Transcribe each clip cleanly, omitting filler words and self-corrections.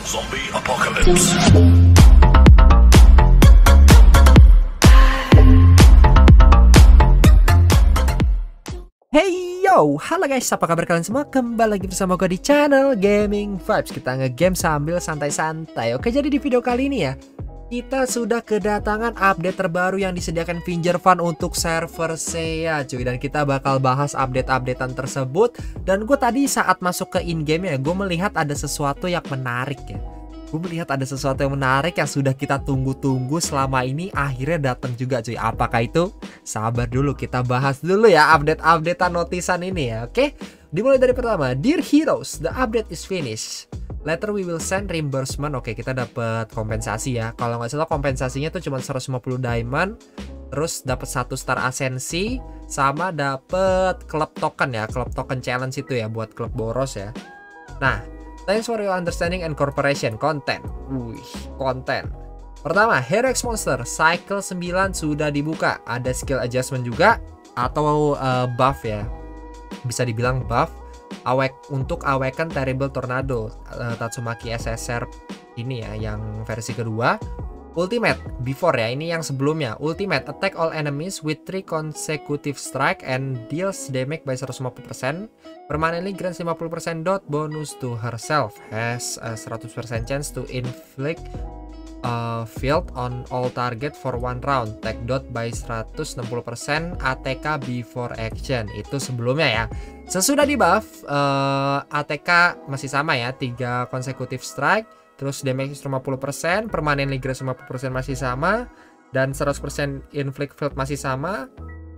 Zombie Apocalypse. Hey yo, halo guys, apa kabar kalian semua? Kembali lagi bersama gue di channel Gaming Vibes. Kita nge-game sambil santai-santai. Oke, jadi di video kali ini ya, kita sudah kedatangan update terbaru yang disediakan Finger Fun untuk server SEA cuy. Dan kita bakal bahas update-updatean tersebut. Dan gue tadi saat masuk ke in-game ya, gue melihat ada sesuatu yang menarik ya. Gue melihat ada sesuatu yang menarik yang sudah kita tunggu-tunggu selama ini akhirnya datang juga cuy. Apakah itu? Sabar dulu, kita bahas dulu ya update-updatean notisan ini ya. Oke, dimulai dari pertama. Dear Heroes, the update is finished. Later we will send reimbursement. Oke, kita dapat kompensasi ya. Kalau nggak salah kompensasinya tuh cuma 150 diamond. Terus dapat 1 star asensi. Sama dapat club token ya. Club token challenge itu ya buat klub boros ya. Nah, thanks for your understanding and cooperation. Konten. Wih, konten. Pertama, Hero X Monster Cycle 9 sudah dibuka. Ada skill adjustment juga atau buff ya. Bisa dibilang buff. Untuk Awaken Terrible Tornado Tatsumaki SSR ini ya, yang versi kedua. Ultimate before ya, ini yang sebelumnya. Ultimate attack all enemies with 3 consecutive strike and deals damage by 150%. Permanently grants 50% dot bonus to herself. Has a 100% chance to inflict field on all target for 1 round. Take dot by 160% ATK before action. Itu sebelumnya ya. Sesudah di buff, ATK masih sama ya, 3 consecutive strike. Terus damage 50%, permanently grant 50% masih sama, dan 100% inflict field masih sama.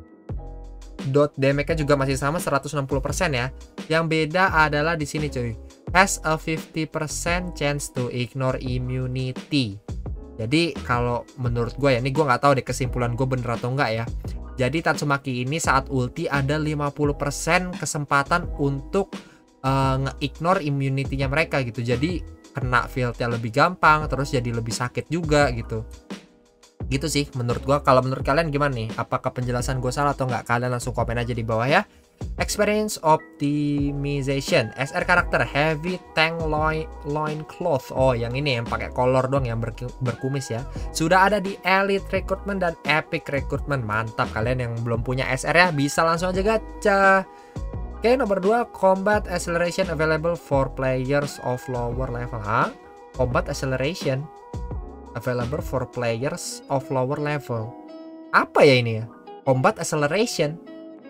Dot damage-nya juga masih sama 160% ya. Yang beda adalah di sini cuy. Has a 50% chance to ignore immunity. Jadi kalau menurut gue ya, ini gue nggak tahu deh kesimpulan gue bener atau enggak ya. Jadi Tatsumaki ini saat ulti ada 50% kesempatan untuk nge-ignore immunity-nya mereka gitu. Jadi kena fieldnya lebih gampang, terus jadi lebih sakit juga gitu. Gitu sih menurut gua. Kalau menurut kalian gimana nih? Apakah penjelasan gue salah atau enggak? Kalian langsung komen aja di bawah ya. Experience optimization. SR karakter heavy tank loin cloth. Oh, yang ini yang pakai kolor dong, yang berkumis ya. Sudah ada di elite recruitment dan epic recruitment. Mantap, kalian yang belum punya SR ya bisa langsung aja gacha. Oke, nomor 2, combat acceleration available for players of lower level. Hah? Combat acceleration available for players of lower level. Apa ya ini ya? Combat acceleration.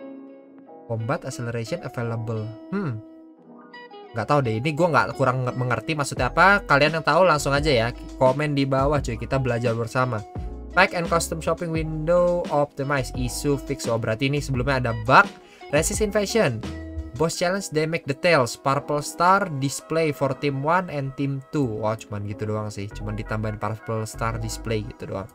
Combat acceleration available. Nggak tahu deh. Ini gue kurang mengerti maksudnya apa. Kalian yang tahu langsung aja ya. Komen di bawah cuy. Kita belajar bersama. Pack and custom shopping window optimize. Issue fix. Oh, berarti ini sebelumnya ada bug. Resist invasion. Boss challenge damage details. Purple star display for team 1 and team 2. Wah, cuman gitu doang sih. Cuman ditambahin purple star display gitu doang.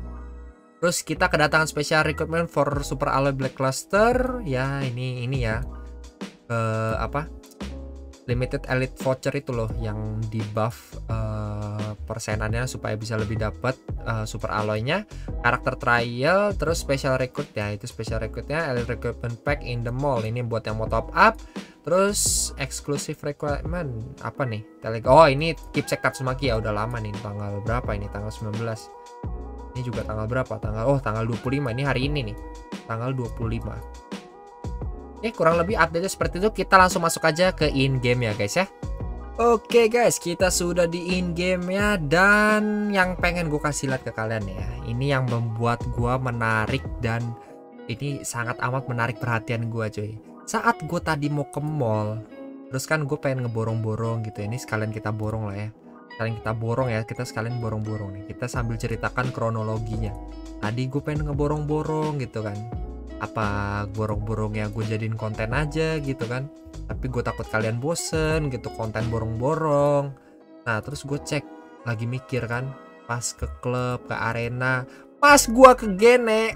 Terus kita kedatangan special recruitment for Super Alloy Black Cluster. Ya, ini ya. Apa? Limited Elite Voucher itu loh yang di buff persenannya supaya bisa lebih dapat Super Alloy-nya. Karakter trial, terus special recruit ya, itu special recruitnya. Elite Recruitment Pack in the mall, ini buat yang mau top up. Terus exclusive requirement apa nih? Oh, ini Keepsake Tatsumaki ya, udah lama nih. Tanggal berapa ini? Tanggal 19. Ini juga tanggal berapa? Tanggal 25. Ini hari ini nih. Tanggal 25. Kurang lebih update seperti itu. Kita langsung masuk aja ke in-game ya guys ya. Oke guys, kita sudah di in-game ya. Dan yang pengen gue kasih lihat ke kalian ya, ini yang membuat gue menarik. Dan ini sangat amat menarik perhatian gue cuy. Saat gue tadi mau ke mall, terus kan gue pengen ngeborong-borong gitu. Ini sekalian kita borong lah ya. Sekalian kita borong ya. Kita sekalian borong-borong nih. Kita sambil ceritakan kronologinya. Tadi gue pengen ngeborong-borong gitu kan. Apa borong-borongnya gue jadiin konten aja gitu kan. Tapi gue takut kalian bosen gitu konten borong-borong. Nah terus gue cek, lagi mikir kan, pas ke klub, ke arena, pas gue ke Gene,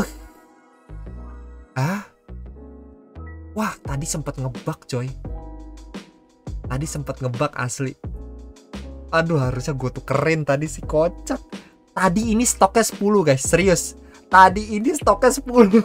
wah tadi sempet ngebug coy. Tadi sempet ngebug asli. Aduh, harusnya gue tukerin tadi sih, kocak. Tadi ini stoknya 10 guys, serius. Tadi ini stoknya 10.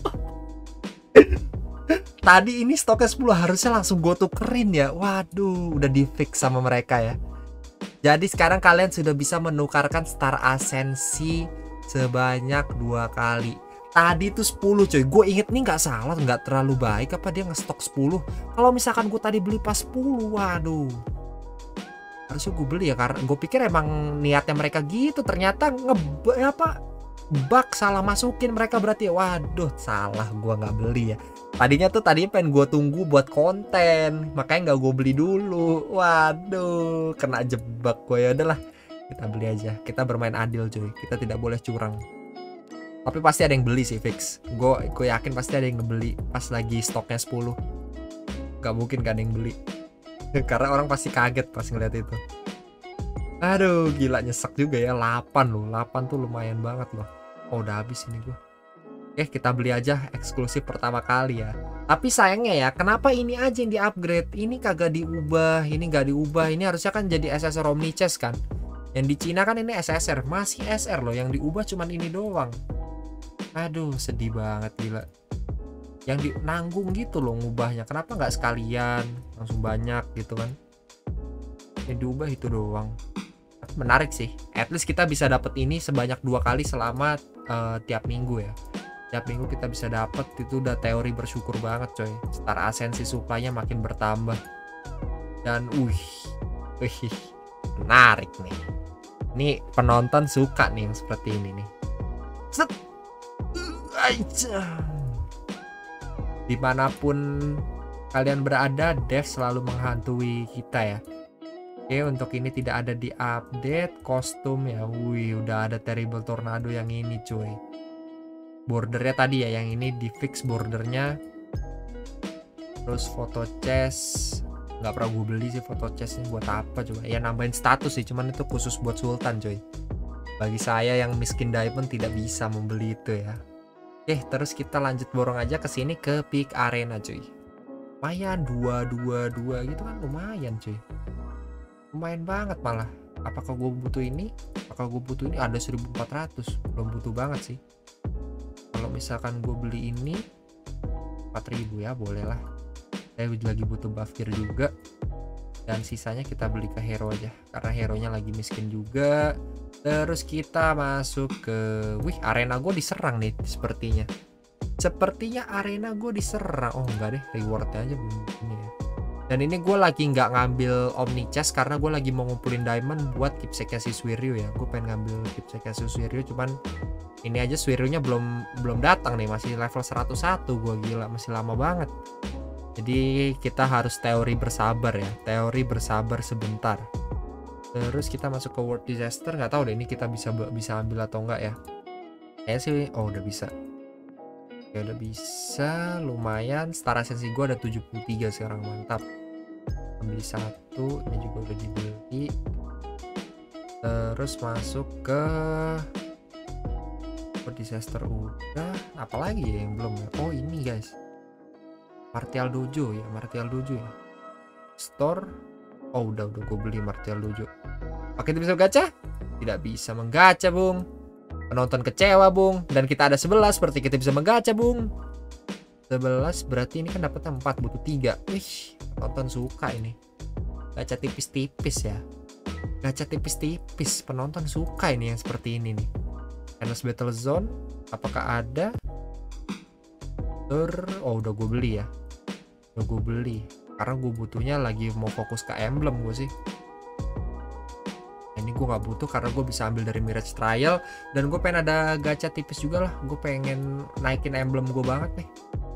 Tadi ini stoknya 10, harusnya langsung gue tukerin ya. Waduh, udah di fix sama mereka ya. Jadi sekarang kalian sudah bisa menukarkan Star Ascensi sebanyak 2 kali. Tadi tuh 10 coy. Gue inget nih nggak salah, nggak terlalu baik apa dia ngestok 10. Kalau misalkan gue tadi beli pas 10, waduh. Harusnya gue beli ya, karena gue pikir emang niatnya mereka gitu. Ternyata bug salah masukin mereka berarti. Waduh, salah, gue nggak beli ya. Tadinya pengen gue tunggu buat konten, makanya nggak gue beli dulu. Waduh, kena jebak gue. Ya udahlah, kita beli aja. Kita bermain adil coy, kita tidak boleh curang. Tapi pasti ada yang beli sih, fix. Gue yakin pasti ada yang ngebeli pas lagi stoknya 10. Gak mungkin gak ada yang beli. Karena orang pasti kaget pas ngeliat itu. Aduh, gila, nyesek juga ya. 8 loh, 8 tuh lumayan banget loh. Oh, udah habis ini gue. Oke, kita beli aja eksklusif pertama kali ya. Tapi sayangnya ya, kenapa ini aja yang di-upgrade? Ini kagak diubah, ini gak diubah. Ini harusnya kan jadi SSR Omnichess kan. Yang di Cina kan ini SSR, masih SR loh. Yang diubah cuman ini doang. Aduh, sedih banget, gila. Yang nanggung gitu loh ngubahnya. Kenapa nggak sekalian langsung banyak gitu kan? Yang diubah itu doang. Menarik sih. At least kita bisa dapat ini sebanyak 2 kali selama tiap minggu ya. Tiap minggu kita bisa dapat, itu udah teori bersyukur banget coy. Star Ascensi supply-nya makin bertambah. Dan menarik nih. Ini penonton suka nih yang seperti ini nih. Set. Dimanapun kalian berada, dev selalu menghantui kita ya. Oke, untuk ini tidak ada di update kostum ya. Wih, udah ada Terrible Tornado yang ini cuy. Bordernya tadi ya, yang ini di fix bordernya. Terus foto chest, nggak pernah gue beli sih foto chestnya, buat apa coba? Ya nambahin status sih, cuman itu khusus buat Sultan coy. Bagi saya yang miskin diamond tidak bisa membeli itu ya. Oke, terus kita lanjut borong aja ke sini ke Peak Arena cuy. Lumayan 222 gitu kan, lumayan cuy. Lumayan banget malah. Apakah gue butuh ini? Ada 1400. Belum butuh banget sih. Kalau misalkan gue beli ini 4000 ya, boleh lah. Saya lagi butuh buff gear juga. Dan sisanya kita beli ke hero aja, karena hero nya lagi miskin juga. Terus kita masuk ke arena gue diserang nih sepertinya arena gue diserang. Oh enggak deh, rewardnya aja belum ini ya. Dan ini gue lagi nggak ngambil Omnichess karena gue lagi mau ngumpulin diamond buat keepsake si Suiryu ya. Gue pengen ngambil keepsake si Suiryu, cuman ini aja Suiryu-nya belum datang nih, masih level 101. Gue gila, masih lama banget. Jadi kita harus teori bersabar ya, teori bersabar sebentar. Terus kita masuk ke World Disaster, nggak tahu deh ini kita bisa ambil atau enggak ya. Kayaknya sih, oh udah bisa. Ya udah bisa, lumayan. Star Ascensi gue ada 73 sekarang, mantap. Ambil 1, ini juga udah dibeli. Terus masuk ke World Disaster udah. Apalagi ya yang belum ya? Oh ini guys, Martial Dojo ya, Store. Oh udah gue beli Martial Dojo. Pakai bisa gacha? Tidak bisa menggacha bung. Penonton kecewa bung. Dan kita ada 11, berarti kita bisa menggacha bung. 11 berarti ini kan dapatnya 4, butuh 3. Wih, penonton suka ini. Gacha tipis-tipis ya. Gacha tipis-tipis, penonton suka ini yang seperti ini nih. Endless Battle Zone, apakah ada? Oh udah gue beli ya. Udah gue beli karena gue butuhnya lagi mau fokus ke emblem gue sih. Ini gue nggak butuh karena gue bisa ambil dari Mirage Trial. Dan gue pengen ada gacha tipis juga lah. Gue pengen naikin emblem gue banget nih.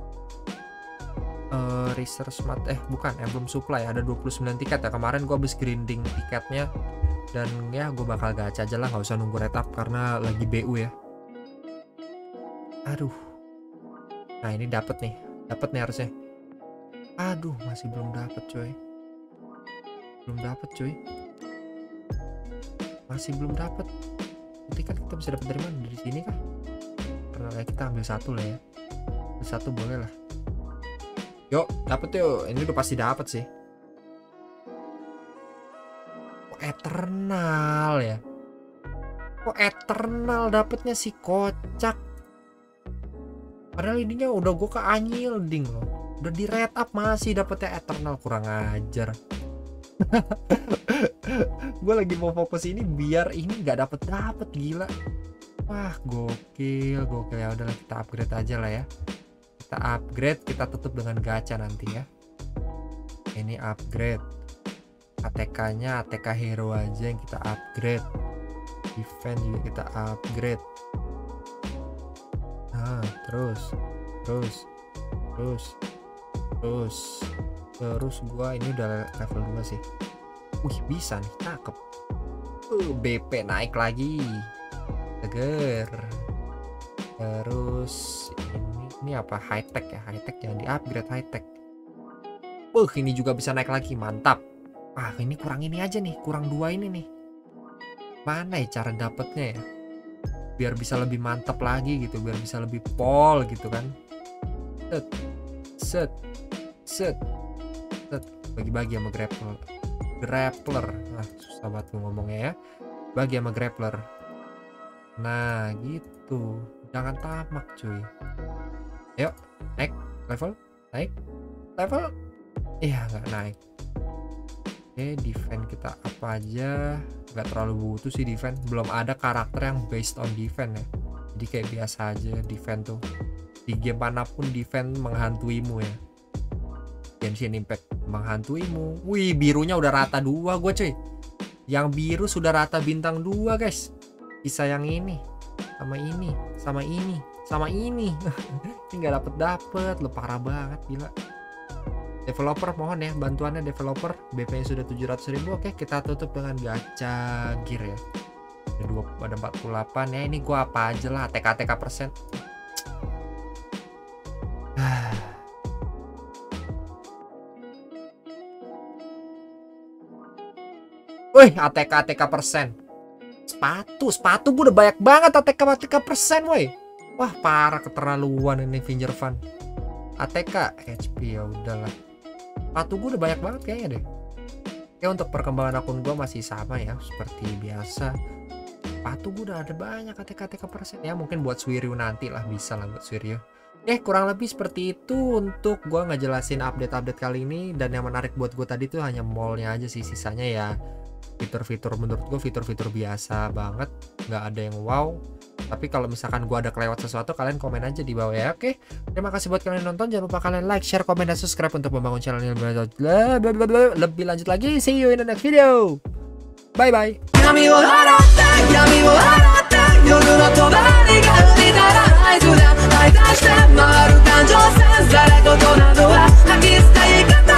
Research Smart, bukan emblem supply, ada 29 tiket ya. Kemarin gue habis grinding tiketnya. Dan ya gue bakal gacha aja lah, nggak usah nunggu retap karena lagi BU ya. Aduh. Nah ini dapet nih harusnya. Aduh, masih belum dapet coy. Masih belum dapet. Nanti kan kita bisa dapat dari mana? Dari sini kah? Karena ya kita ambil 1 lah ya. Ambil 1 boleh lah. Yuk, dapet yuk. Ini udah pasti dapet sih. Oh, Eternal ya. Kok Eternal dapetnya sih, kocak. Padahal ininya udah gue ke Anyilding loh. Udah di rate up masih dapetnya Eternal, kurang ajar. Gue lagi mau fokus ini biar ini nggak dapet gila. Wah gokil ya. Udahlah kita upgrade aja lah ya. Kita upgrade, kita tutup dengan gacha nanti ya. Ini upgrade. ATK-nya ATK hero aja yang kita upgrade. Defense juga kita upgrade. Nah, terus gua ini udah level 2 sih. Wih, bisa nih, cakep. BP naik lagi. Seger. Terus ini apa? High tech ya, high tech jangan di-upgrade high tech. Ini juga bisa naik lagi, mantap. Ini kurang ini aja nih, kurang 2 ini nih. Mana ya cara dapetnya ya? Biar bisa lebih mantap lagi gitu, biar bisa lebih pol gitu kan. Set. Bagi-bagi sama grappler. Susah banget tuh ngomongnya ya. Bagi sama grappler. Nah gitu, jangan tamak cuy. Ayo naik level. Iya nggak naik. Oke, defense kita apa aja, nggak terlalu butuh sih defense, belum ada karakter yang based on defense ya, jadi kayak biasa aja defense tuh, di game manapun defense menghantuimu ya. Genshin Impact menghantuimu. Wih, birunya udah rata 2 gue cuy, yang biru sudah rata bintang 2 guys, bisa yang ini sama ini ini nggak dapet lu, parah banget gila. Developer mohon ya bantuannya developer, BP nya sudah 700.000. Oke, kita tutup dengan gacha gear ya. Ada 48 ya, ini gua apa aja lah, ATK persen. Wih, ATK persen. Sepatu gua udah banyak banget ATK persen woi. Wah, parah keterlaluan ini Finger Fun. ATK HP ya udahlah. Sepatu gue udah banyak banget kayaknya deh. Ya untuk perkembangan akun gue masih sama ya seperti biasa. Sepatu gue udah ada banyak ATK persen ya, mungkin buat Suiryu nanti lah, bisa lah buat Suiryu. Kurang lebih seperti itu untuk gue ngejelasin update kali ini, dan yang menarik buat gue tadi tuh hanya mallnya aja sih, sisanya ya fitur-fitur menurut gue fitur-fitur biasa banget, nggak ada yang wow. Tapi kalau misalkan gua ada kelewat sesuatu, kalian komen aja di bawah ya. Oke, terima kasih buat kalian nonton. Jangan lupa kalian like, share, komen, dan subscribe untuk membangun channel ini lebih lanjut lagi. See you in the next video. Bye bye. I